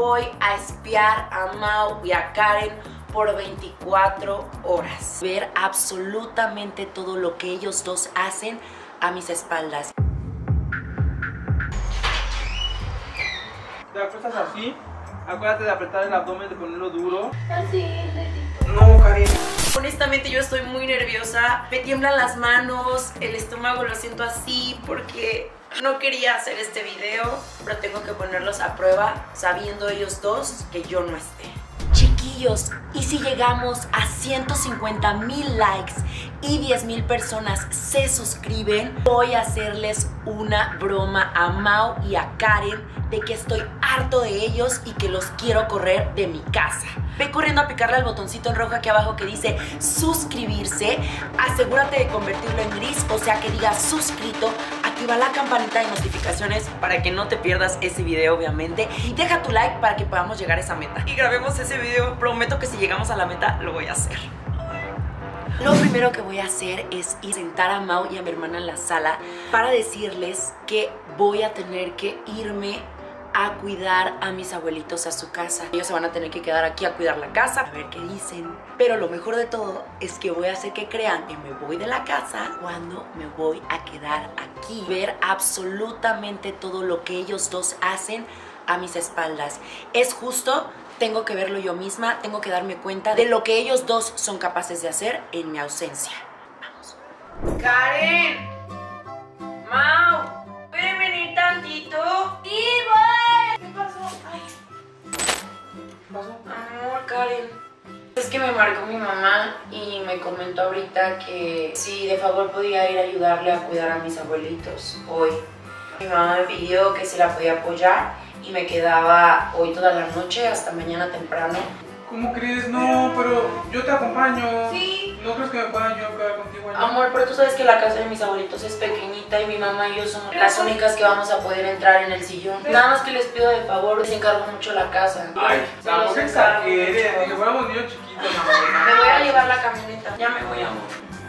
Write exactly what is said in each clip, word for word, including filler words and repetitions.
voy a espiar a Mau y a Karen por veinticuatro horas. Ver absolutamente todo lo que ellos dos hacen a mis espaldas. Te acuestas así, acuérdate de apretar el abdomen, de ponerlo duro. Así, Letito. No, Karen. Honestamente yo estoy muy nerviosa, me tiemblan las manos, el estómago lo siento así porque no quería hacer este video, pero tengo que ponerlos a prueba sabiendo ellos dos que yo no esté. Chiquillos, y si llegamos a ciento cincuenta mil likes y diez mil personas se suscriben, voy a hacerles una broma a Mau y a Karen de que estoy harto de ellos y que los quiero correr de mi casa. Ve corriendo a picarle al botoncito en rojo aquí abajo que dice suscribirse. Asegúrate de convertirlo en gris, o sea que diga suscrito. Activa la campanita de notificaciones para que no te pierdas ese video, obviamente. Y deja tu like para que podamos llegar a esa meta. Y grabemos ese video. Prometo que si llegamos a la meta, lo voy a hacer. Lo primero que voy a hacer es ir a sentar a Mau y a mi hermana en la sala para decirles que voy a tener que irme a cuidar a mis abuelitos a su casa. Ellos se van a tener que quedar aquí a cuidar la casa, a ver qué dicen. Pero lo mejor de todo es que voy a hacer que crean que me voy de la casa cuando me voy a quedar aquí. Ver absolutamente todo lo que ellos dos hacen a mis espaldas. Es justo, tengo que verlo yo misma, tengo que darme cuenta de lo que ellos dos son capaces de hacer en mi ausencia. Vamos. ¡Karen! ¡Mau! ¿Pueden venir tantito? ¡Sí, voy! ¿Qué pasó? Ay. ¿Qué pasó? Amor, Karen. Es que me marcó mi mamá y me comentó ahorita que si de favor podía ir a ayudarle a cuidar a mis abuelitos hoy. Mi mamá me pidió que si la podía apoyar y me quedaba hoy toda la noche hasta mañana temprano. ¿Cómo crees? No, pero yo te acompaño. Sí. ¿No crees que me pueda yo quedar contigo allá? Amor, pero tú sabes que la casa de mis abuelitos es pequeñita y mi mamá y yo somos las únicas que vamos a poder entrar en el sillón. Nada más que les pido de favor, les encargo mucho la casa. Ay, Se los tampoco encargo exageres, mucho. ni que fuéramos niños chiquitos, Me voy a llevar la camioneta. Ya me voy, amor.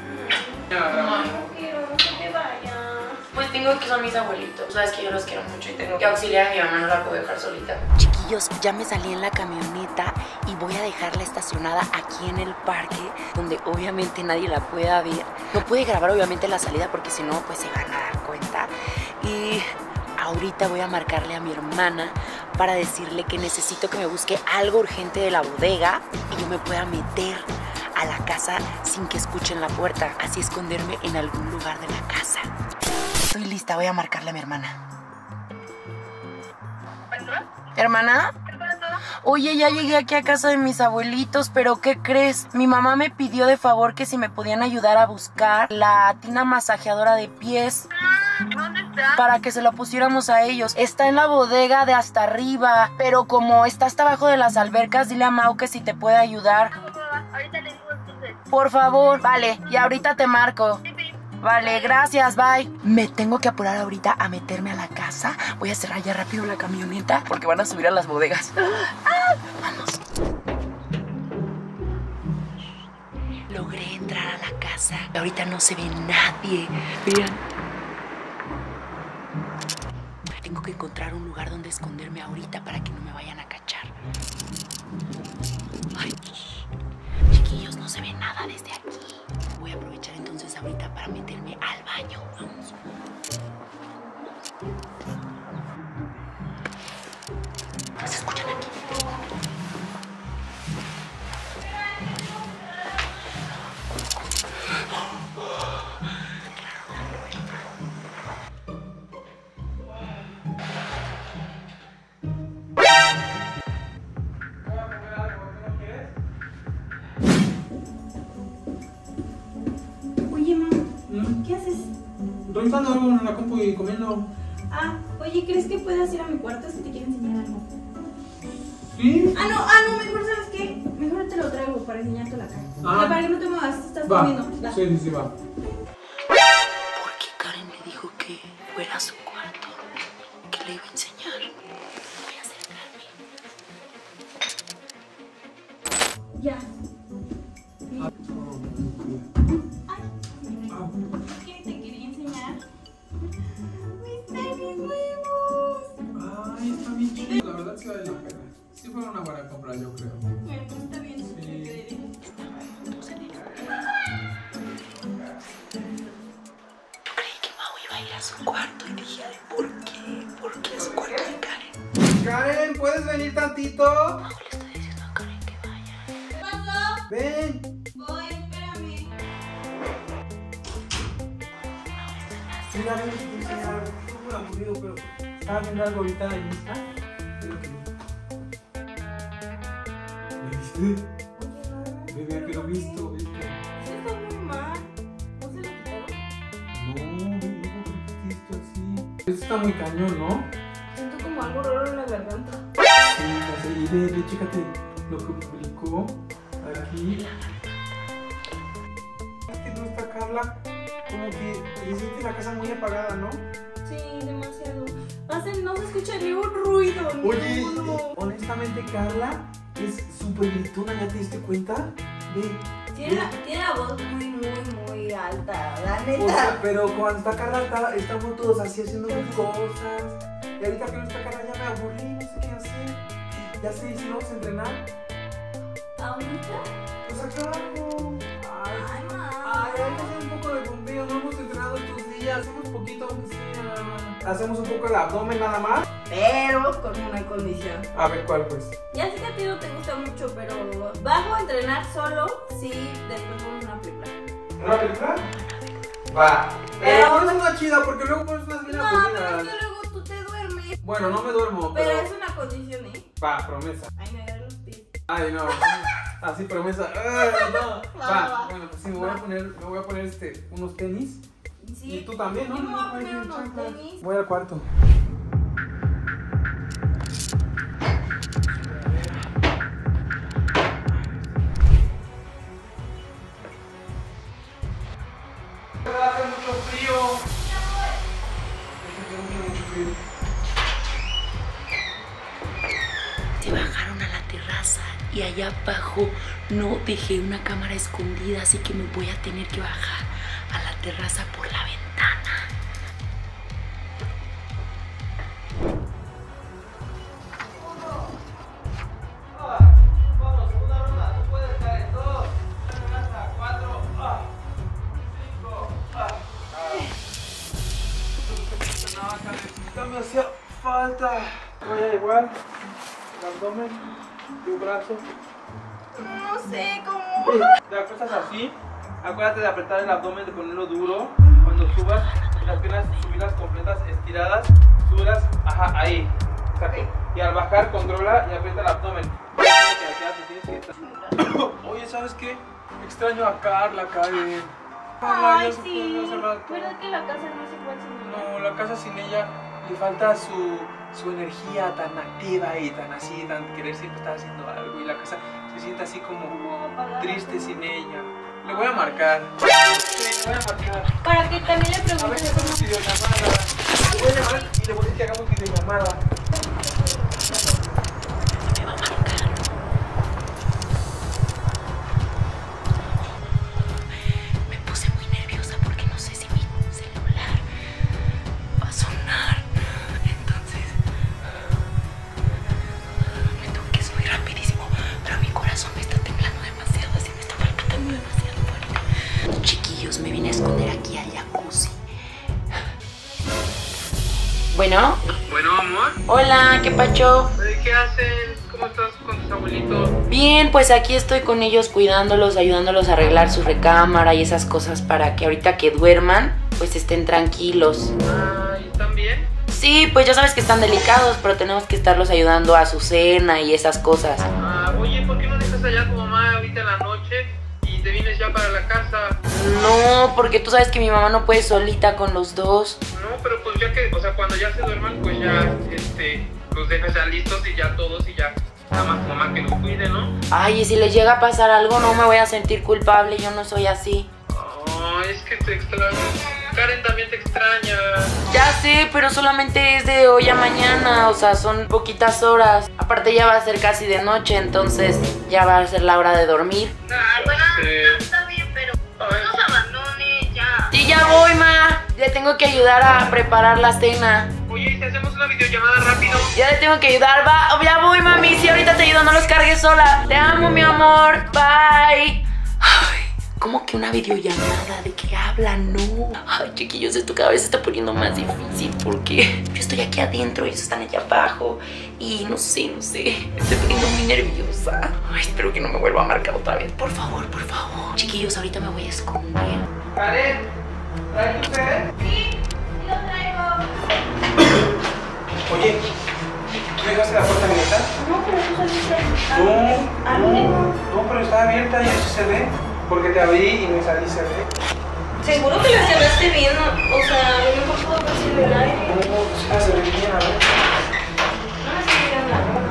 mamá. Ay. No quiero que te vayas. Pues tengo que son mis abuelitos. Sabes que yo los quiero mucho y tengo que auxiliar a mi mamá, no la puedo dejar solita. Chiquillos, ya me salí en la camioneta y voy a dejarla estacionada aquí en el parque, donde obviamente nadie la pueda ver. No pude grabar obviamente la salida porque si no, pues se van a dar cuenta. Y ahorita voy a marcarle a mi hermana para decirle que necesito que me busque algo urgente de la bodega y yo me pueda meter a la casa sin que escuchen la puerta, así esconderme en algún lugar de la casa. Estoy lista, voy a marcarle a mi hermana. ¿Hermana? Oye, ya llegué aquí a casa de mis abuelitos, pero ¿qué crees? Mi mamá me pidió de favor que si me podían ayudar a buscar la tina masajeadora de pies. ¿Dónde está? Para que se lo pusiéramos a ellos. Está en la bodega de hasta arriba, pero como está hasta abajo de las albercas, dile a Mau que si te puede ayudar. Ahorita le digo entonces. Por favor, vale, y ahorita te marco. Sí, sí. Vale, gracias, bye. Me tengo que apurar ahorita a meterme a la casa. Voy a cerrar ya rápido la camioneta porque van a subir a las bodegas. ¡Ah! Vamos. Logré entrar a la casa. Ahorita no se ve nadie. Vean. Tengo que encontrar un lugar donde esconderme ahorita para que no me vayan a cachar. Ay, chiquillos, no se ve nada desde aquí. Voy a aprovechar entonces ahorita para meterme al baño. Vamos. ¿Se escuchan aquí? Oye, mamá, ¿qué haces? Revisando algo en la compu y comiendo. Ah, oye, ¿crees que puedas ir a mi cuarto si te quiero enseñar algo? ¿Sí? Ah, no, ah, no, mejor, ¿sabes qué? Mejor te lo traigo para enseñarte la cara. Ah. Ya, para que no te muevas, estás Va. comiendo. Va. Sí, sí, sí, va. ¿Por qué Karen me dijo que fuera a su cuarto? Que le iba a enseñar. Voy a acercarme. Ya. Ah, Ay, ¿qué te quería enseñar? Mis tenis nuevos. Ay, está bien chido. La verdad se vale la pena. Sí fue una buena compra, yo creo. Bueno, está bien. Sí. Creí que Mau iba a ir a su cuarto y dije, ay, ¿por qué? ¿Por qué a su cuarto de Karen? Karen, ¿puedes venir tantito? Mau le estoy diciendo a Karen que vaya. ¿Qué pasó? Ven. Voy, espérame. Sí, la ven, estoy muy aburrido, pero estaba viendo algo ahorita en Insta. ¿Me viste? Bebé, que lo he visto, ¿viste? Eso está muy mal. ¿No se lo quitaron? No, bebé, ¿por qué te esto así? Eso está muy cañón, ¿no? Siento como algo raro en la garganta. Sí, no sé, y ve, ve, chécate lo que publicó aquí. Es que no está Carla, como que se siente la casa muy apagada, ¿no? Sí, demasiado. Hacen, no se escucha ni un ruido. ni Oye, uno. eh, honestamente Carla es súper gritona, ¿ya te diste cuenta? Ve. Tiene la, tiene la voz muy, muy, muy alta, la O neta. sea, pero cuando está Carla, está- estamos todos así haciendo mil cosas. Y ahorita que no está Carla ya me aburrí, no sé qué hacer. Ya sé, ¿y si vamos a entrenar? ¿Ahorita? Pues acá abajo. Ay, Ay, ma. ay, hay que hacer un poco de bombeo, no hemos entrenado estos días, hacemos poquito aunque sea. Hacemos un poco el abdomen nada más. Pero con una condición. A ver, ¿cuál pues? Ya sé que a ti no te gusta mucho, pero bajo a entrenar solo si después pones una película. ¿Una película? Va. Pero- Pero pones una chida porque luego pones unas bien No, pero es aburridas. que luego tú te duermes. Bueno, no me duermo, Pero pero... es una condición, ¿eh? Va, promesa. Ay, me agarran los pies. Ay, no. Así promesa. Ay, no. Va, Va. va. Bueno, pues sí, me voy a Va. poner, me voy a poner este, unos tenis. Sí. Y tú también, ¿no? Yo me voy a Ay, poner sí, unos chanclas. tenis. Voy al cuarto. Hace mucho frío. Hace mucho frío. Se bajaron a la terraza y allá abajo no dejé una cámara escondida, así que me voy a tener que bajar a la terraza por la ventana. Vamos, una ronda, tú puedes caer en dos, hasta cuatro, ah, cinco, ah. No, Karen, me hacía falta. Voy igual, el abdomen, tu brazo. No sé cómo. Te acuestas así, acuérdate de apretar el abdomen, de ponerlo duro. Cuando subas, las piernas subirlas completas, estiradas, subirlas, ajá, ahí. Exacto. Y al bajar, controla y aprieta el abdomen. Oye, ¿sabes qué? Extraño a Carla, Karen. Carla, Ay, ya se fue sí. hace rato. ¿Verdad que la casa no es igual sin ella? No, la casa sin ella le falta su, su energía tan activa y tan así, tan querer siempre estar haciendo algo. Y la casa se siente así como ¿Cómo apagar? triste sin ella. Le voy a marcar. Sí, le voy a marcar. Para que también le A ver preguntes si hacemos videollamada. Le voy a llamar y le voy a decir que hagamos videollamada. Me va a marcar. Me puse muy nerviosa porque no sé si mi celular va a sonar. Entonces me tuve que subir rapidísimo, pero mi corazón me está temblando demasiado, así me está palpitando demasiado fuerte. Chiquillos, me vine a esconder aquí al jacuzzi. Bueno. Bueno, amor. Hola, ¿qué pacho? ¿Qué hacen? ¿Cómo estás con tus abuelitos? Bien, pues aquí estoy con ellos cuidándolos, ayudándolos a arreglar su recámara y esas cosas para que ahorita que duerman, pues estén tranquilos. Ah, ¿y están bien? Sí, pues ya sabes que están delicados, pero tenemos que estarlos ayudando a su cena y esas cosas. Ah, oye, ¿por qué no dejas allá a tu mamá ahorita en la noche y te vienes ya para la casa? No, porque tú sabes que mi mamá no puede solita con los dos. No, pero pues ya que, o sea, cuando ya se duerman, pues ya, este, los dejas ya listos y ya todos y ya nada más tu mamá que los cuide, ¿no? Ay, y si les llega a pasar algo, no me voy a sentir culpable, yo no soy así. Oh, es que te extraño. Karen también te extraña. Ya sé, pero solamente es de hoy a mañana, o sea, son poquitas horas. Aparte ya va a ser casi de noche, entonces ya va a ser la hora de dormir. Ay, bueno, Sí. está bien, pero no nos abandone ya. Sí, ya voy, ma. Le tengo que ayudar a preparar la cena. Oye, ¿y si hacemos una videollamada rápido? Ya le tengo que ayudar, va. Ya voy, mami. Sí, ahorita te sola. Te amo, mi amor. Bye. Ay, ¿cómo que una videollamada? ¿De qué hablan? No. Ay, chiquillos, esto cada vez se está poniendo más difícil porque yo estoy aquí adentro, ellos están allá abajo y no sé, no sé. Me estoy poniendo muy nerviosa. Ay, espero que no me vuelva a marcar otra vez. Por favor, por favor. Chiquillos, ahorita me voy a esconder. Karen, ¿trae usted? Sí, lo traigo. Oye, ¿tú dejaste la puerta abierta? No, pero tú saliste. No, no, no, pero está abierta y eso se ve. Porque te abrí y me salí, se ve. Seguro que la cerraste bien, o sea, a lo mejor puedo percibir el aire. No, sí, se ve bien, a ver. No me estoy mirando la luna.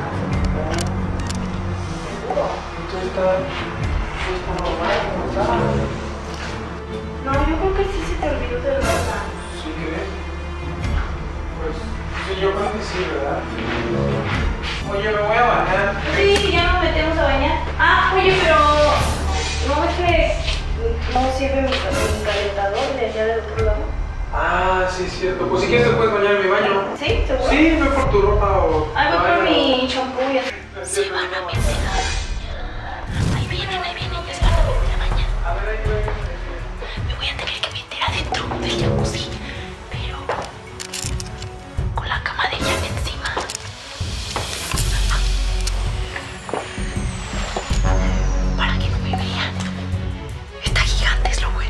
Entonces está, pues, por normal, como estaba. No, yo creo que sí se te olvidó de verdad. ¿Sí crees? Pues, sí, yo creo que sí, ¿verdad? Oye, me voy a bañar. Sí, ya nos metemos a bañar. Ah, oye, pero no es que no sirve mi, mi calentador de allá del otro lado. Ah, sí, es cierto. Pues si quieres te puedes bañar en mi baño. ¿Sí? ¿Seguro? Sí, ve por tu ropa o... Ay, voy por mi champú y así. Se van a meter a bañar. Ahí vienen, ahí vienen, ya se van a meter a bañar. A ver, ahí ve. Me voy a tener que meter adentro del jacuzzi, pero con la cama de Jan encima. Para que no me vean. Está gigante, es lo bueno.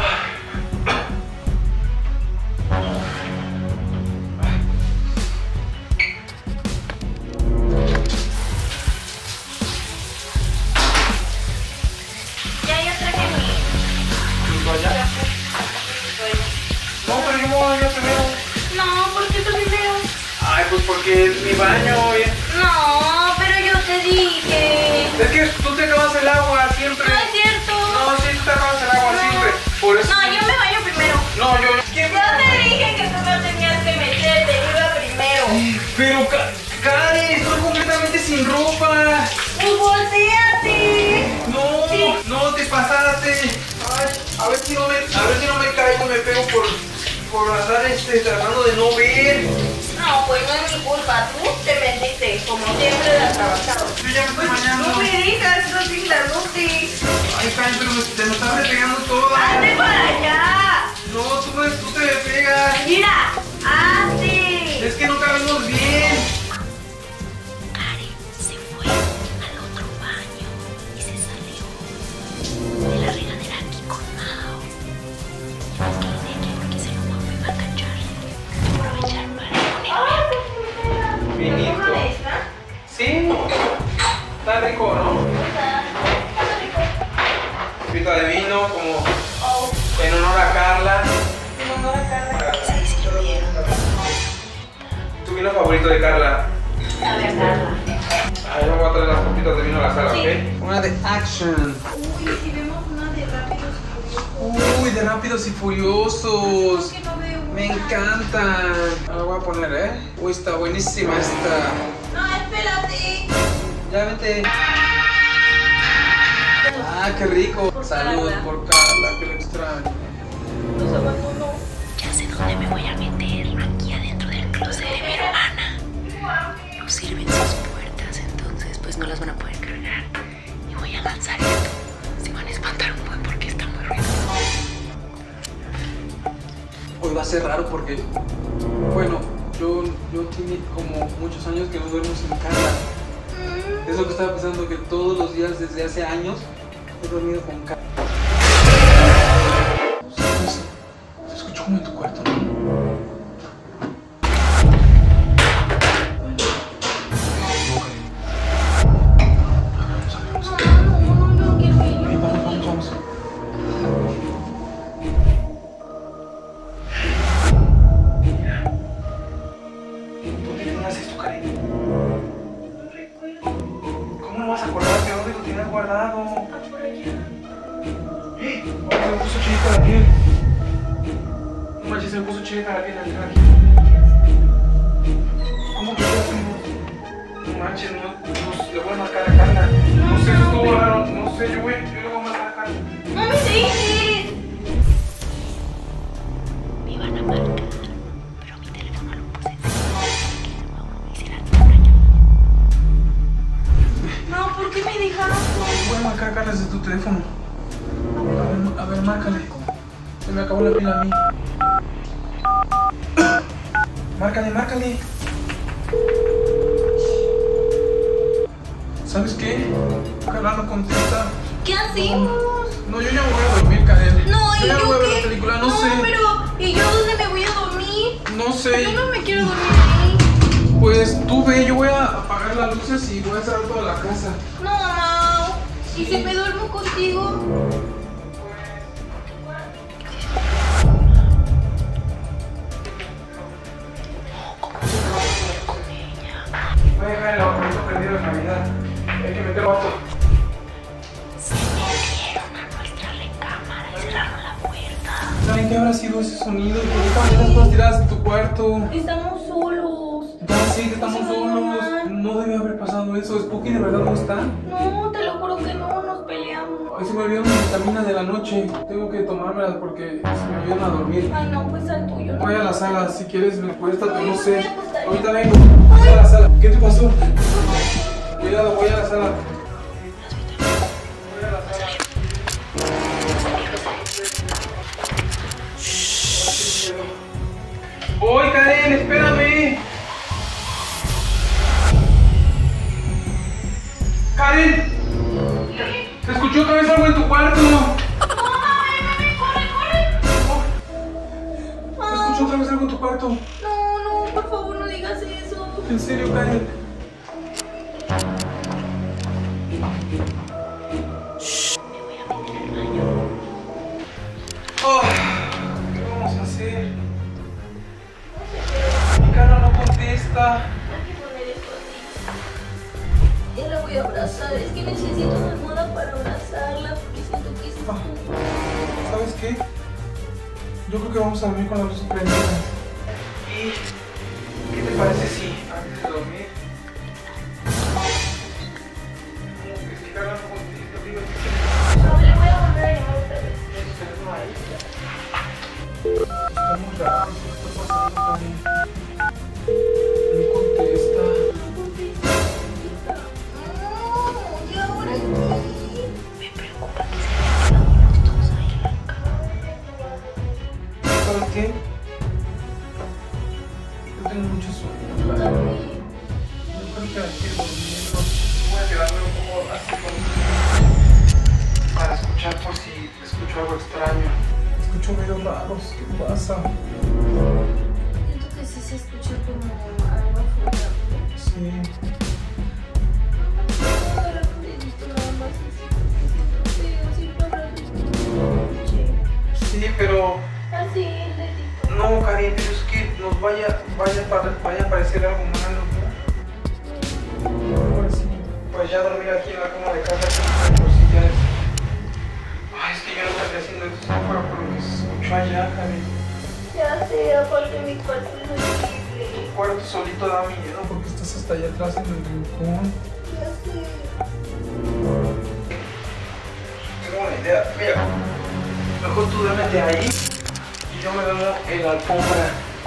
Ya, ya traje mi... ¿Vaya? No, pero yo me voy a bañar primero. No, ¿por qué tú primero? Ay, pues porque es mi baño, oye. No, pero yo te dije. Es que tú te acabas el agua siempre. No es cierto. No, sí, tú te acabas el agua No. siempre. Por eso... No, yo me baño primero. No, yo... ¿Quién? Yo te dije que tú no tenías que meterte, yo iba primero. Pero, Ka- Karen, estoy completamente sin ropa. Pues volteate. No, Sí. no te pasaste. Ay, a ver si no me, a ver si no me caigo y me pego por, por andar este, tratando de no ver. No, pues no es mi culpa. Tú te metiste, como siempre la has trabajado. Yo ya me estoy bañando. No me digas, no sin la Lucy. Ay, Karen, pero me, te me estás repegando todo. ¡Hazte para allá! No, tú, me- tú te me pegas. Mira, hazte. Es que no cabemos bien. Karen se fue al otro baño y se salió de la regadera aquí con Mao. Yo me quedé aquí porque se lo me iba a cachar. Aprovechar para ponerme. Vinito. ¿Cómo está? Sí, está rico, ¿no? Está rico. Pita de vino, como Oh, en honor a Carla. en honor a Carla. ¿Qué se sirvieron? Tu vino favorito de Carla. A ver, Carla. Ay, yo voy a traer las copitas de vino a la sala, Sí. ¿ok? Una de action. Uy, si vemos una de rápidos y furiosos. Uy, de rápidos y furiosos. ¿Por qué no veo una? Me encantan. Ah, la voy a poner, ¿eh? Uy, está buenísima esta. No, espérate. Ya vente. Ah, qué rico. Por Salud Carla. por Carla, que lo extraño. Nos abandonó. Ya sé dónde me voy a meter. Aquí adentro del closet de mi hermana. No sirven sus puertas, entonces pues no las van a poder cargar. Y voy a lanzar esto. Se van a espantar un buen porque está muy ruidoso. Hoy va a ser raro porque, bueno, yo, yo tiene como muchos años que no duermo sin Carla. Es lo que estaba pensando, que todos los días desde hace años he dormido con Carla. No sé, se escuchó como en tu cuarto, ¿no? No, no quiero ir. Ven, vamos, vamos, vamos. ¿Dónde tenías esto, Karen? No recuerdo. ¿Cómo no vas a acordarte? ¿Dónde lo tenías guardado? Ah, por allá. ¡Eh! Se me puso chilita la piel. No manches, se me puso chilita la piel al entrar aquí. ¿Cómo que ya tengo? No manches, no, no, le voy a marcar a Carla. No sé, estuvo raro. No sé, yo voy, yo le voy a marcar a Carla. No me dejes. Me van a marcar, pero mi teléfono lo puse en silencio para que luego no me hicieran daño. No, ¿por marcar acá desde tu teléfono. A ver, a ver, márcale. Se me acabó la pila a mí. Márcale, márcale. ¿Sabes qué? Carla no contesta. ¿Qué hacemos? No, yo ya me voy a dormir, Karen. No, yo ¿y ya yo voy a ver qué? la película, no, no sé. pero ¿y yo dónde me voy a dormir? No sé. Yo no me quiero dormir ahí. Pues tú ve, yo voy a apagar las luces y voy a cerrar toda la casa. No, mamá. ¿Y si me duermo contigo? Voy a dejar el apartamento prendido de Navidad. Hay que meter vato. Se metieron a nuestra recámara y cerraron la puerta. ¿Saben qué habrá sido ese sonido? ¿Por qué estaban esas cosas tiradas en tu cuarto? Estamos solos. Ya sé que estamos solos. No debe haber pasado eso. ¿Spooky de verdad no está? No, te lo juro que no, nos peleamos. Ay, se me olvidó mi vitamina de la noche. Tengo que tomármelas porque se me ayudan a dormir. Ay, no, pues al tuyo. Voy a la sala, si quieres me acuéstate, Ay, no me sé. voy a acostar. Ahorita vengo. Voy a la sala. ¿Qué te pasó? Cuidado, voy a la sala. Voy a la sala. Voy, Karen, espérame. Karen. Se escuchó otra vez algo en tu cuarto. Se escuchó otra vez algo en tu cuarto. No, no, por favor, no digas eso. En serio, Karen. Oh, ¿qué vamos a hacer? Mi cara no contesta. Hay que poner esto así. Ya la voy a abrazar. Es que necesito una almohada para abrazarla porque siento que es Ah, ¿sabes qué? Yo creo que vamos a dormir con la luz prendida. ¿Y qué te parece si antes de dormir? Es que Carla no contesta, digo, No, le voy a volver a llamar otra vez. ¿tienes tu teléfono ahí? Está muy raro, ¿qué está pasando, Karen? No contesta. No contesta. No, ¿y ahora qué? Me preocupa que se hayan quedado todos ahí en la cama. ¿Sabes qué? Yo tengo mucho sueño, Karen. También. Yo creo que hay que ir durmiendo. Voy a quedarme un poco así con para escuchar por si escucho algo extraño. Escucho ruidos raros. ¿Qué pasa? Siento que sí se escucha como algo afuera. Sí. Ahora no he visto nada más así. Pero siempre habrá visto noche. Sí, pero Así, el dedito. no, Karen, pero es que nos vaya, vaya, para- vaya a parecer algo malo, ¿no? Pues sí. Pues ya dormir aquí en la cama de casa por si ya es. Ay, es que yo no estaría haciendo esto afuera por lo que se escuchó allá, Karen. Ya sé, aparte mi cuarto es horrible. Tu cuarto solito da miedo porque estás hasta allá atrás en el rincón. Ya sé. Tengo una idea. Mira, mejor tú duérmete ahí y yo me duermo en la alfombra.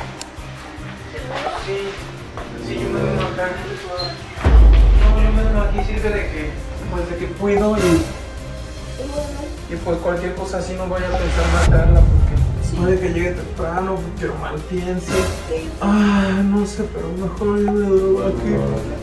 Sí, sí, yo me duermo acá. No, yo me duermo aquí, sirve de que, pues de que cuido y, Y bueno, y pues cualquier cosa así no vaya a pensar matarla porque puede que llegue temprano, pero mal piense. Ah, no sé, pero mejor yo me duermo aquí.